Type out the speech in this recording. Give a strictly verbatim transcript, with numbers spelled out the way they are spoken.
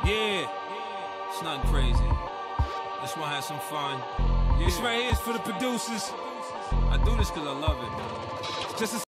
Yeah, it's nothing crazy. Just wanna have some fun. Yeah. This right here is for the producers. I do this cause I love it. Just a